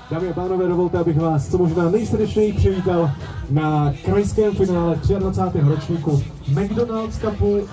Dámy a pánové, dovolte, abych vás co možná nejsrdečněji přivítal na krajském finále 23. ročníku McDonald's Cupu.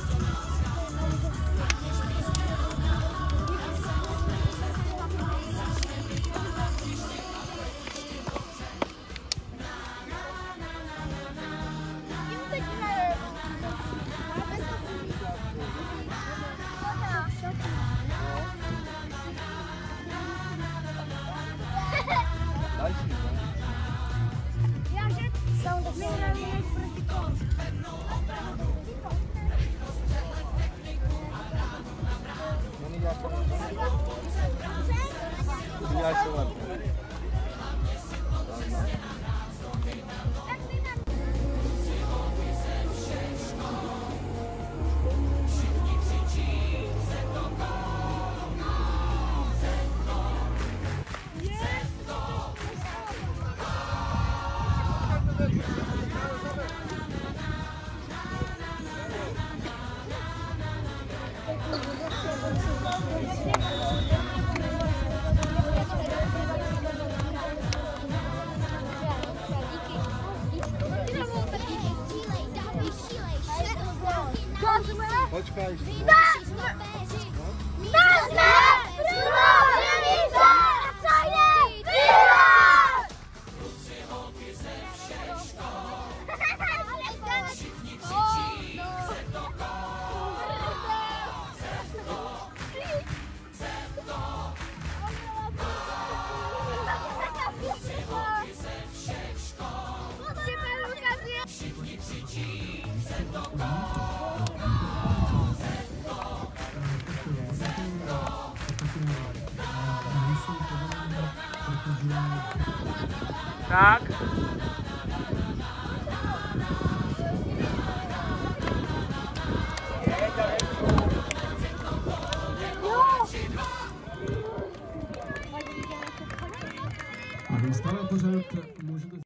Počkaj. Tak. A dostane pořád můžete...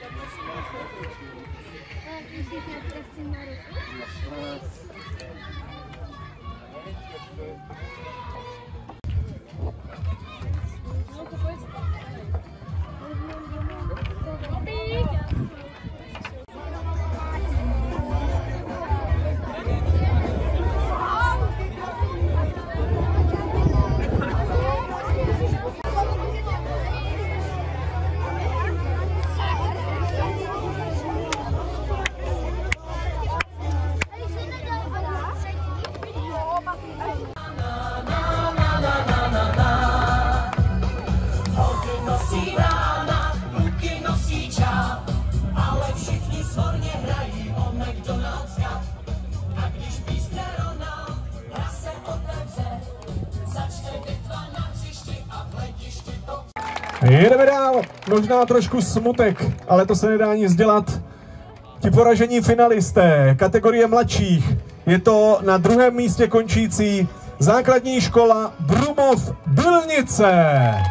Jedeme dál, možná trošku smutek, ale to se nedá nic dělat. Ti poražení finalisté kategorie mladších, je to na druhém místě končící základní škola Brumov Bylnice.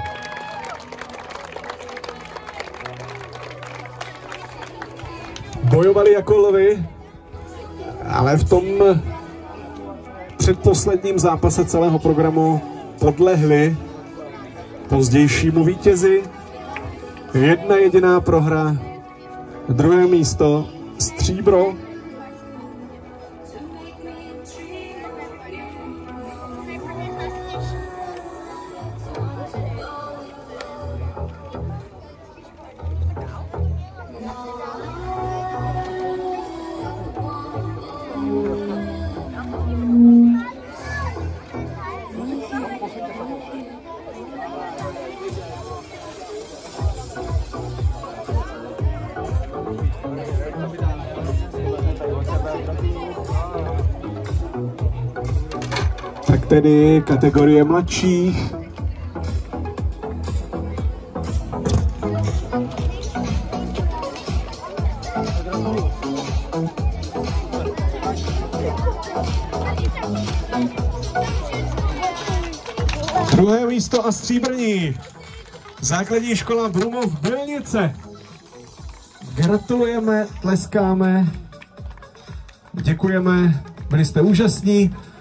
Bojovali jako lvy, ale v tom předposledním zápase celého programu podlehli pozdějšímu vítězi. Jedna jediná prohra, druhé místo, stříbro. Tak tedy kategorie mladších. Druhé místo a stříbrní. Základní škola Brumov Bylnice. Gratulujeme, tleskáme, děkujeme, byli jste úžasní.